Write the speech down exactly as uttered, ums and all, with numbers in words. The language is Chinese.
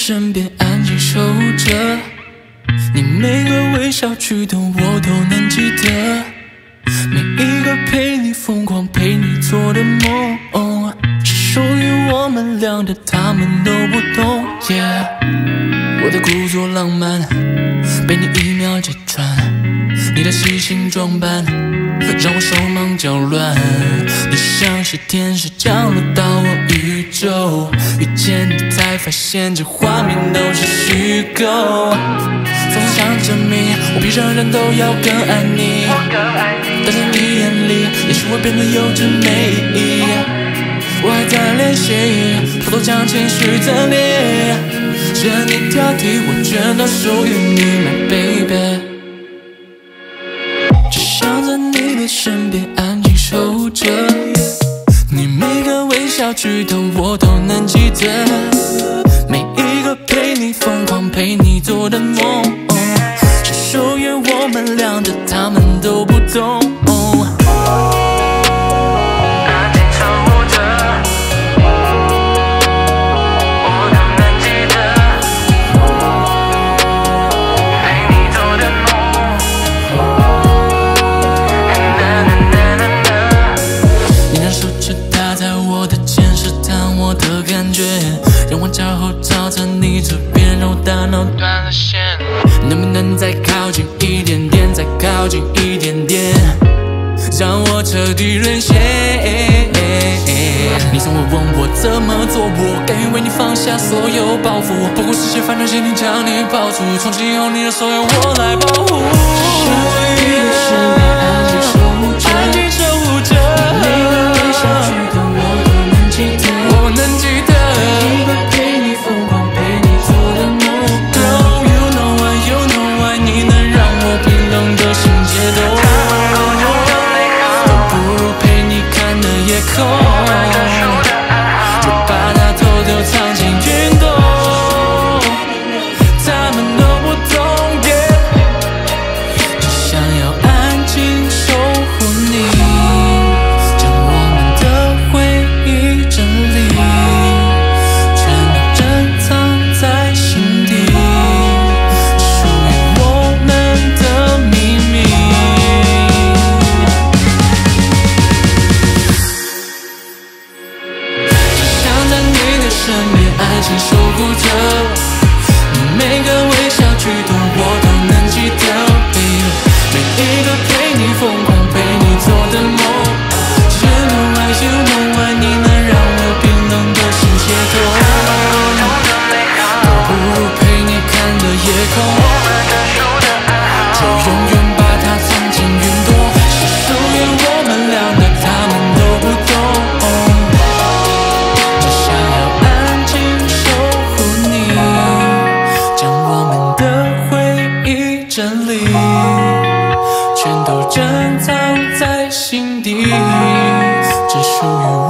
身边安静守着，你每个微笑举动我都能记得，每一个陪你疯狂陪你做的梦，是属于我们俩的，他们都不懂。Yeah， 我的故作浪漫被你一秒揭穿，你的细心装扮让我手忙脚乱，你像是天使降落到我宇宙，遇见你才发现这画面都是虚构。总想证明我比任何人都要更爱你，但在你眼里也许我变得有着美丽。我还在练习偷偷将情绪整理，任你挑剔我全都属于你 My baby， 只想在你的身边安静守着，你每个微笑举动我都能记得，每一个陪你疯狂陪你做的梦，是属于我们俩的，他们都不懂。让我脚后照着你这边，让我大脑断了线。能不能再靠近一点点，再靠近一点点，让我彻底沦陷。你从未问我怎么做，我甘愿为你放下所有包袱，不顾世界反对，心里将你抱住，从今以后你的所有我来保护。想在你的身边安静守护着，安静守护着，每个微笑举动我都能记得，我能记得。一个陪你疯狂陪你做的梦 ，Girl you know why you know why， 你能让我冰冷的心解冻，都不如陪你看的夜空，就把它偷偷藏进云朵，他们都不懂 ，yeah， 只想要安静守护你，将我们的回忆整理。身边安心守护着，你每个微笑举动我都能记得 ，baby， 每一个陪你疯狂陪你做的梦，只能爱就能爱，你能让我冰冷的心解冻，都不如陪你看的夜空，就永远把它藏进云朵，是属于我们俩的，他们都不懂。真理全都珍藏在心底，只属于我。